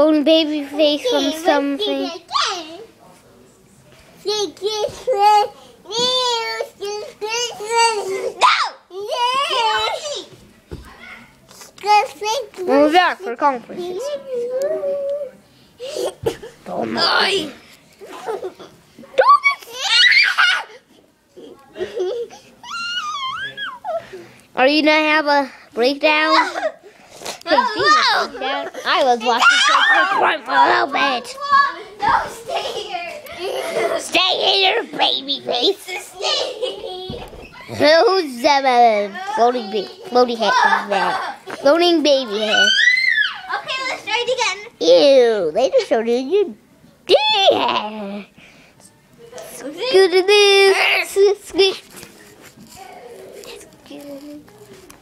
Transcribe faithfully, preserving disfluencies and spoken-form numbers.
floating baby face from something. We're back for conferences. Oh my! Are you gonna have a breakdown? breakdown? I was watching it for a little bit. No, stay here. Stay here, baby face. Stay here. Who's uh, floating baby? Floating head is that? Floating baby head. Okay, let's try it again. Ew, they just showed you. Yeah. Scooter this. Scoot.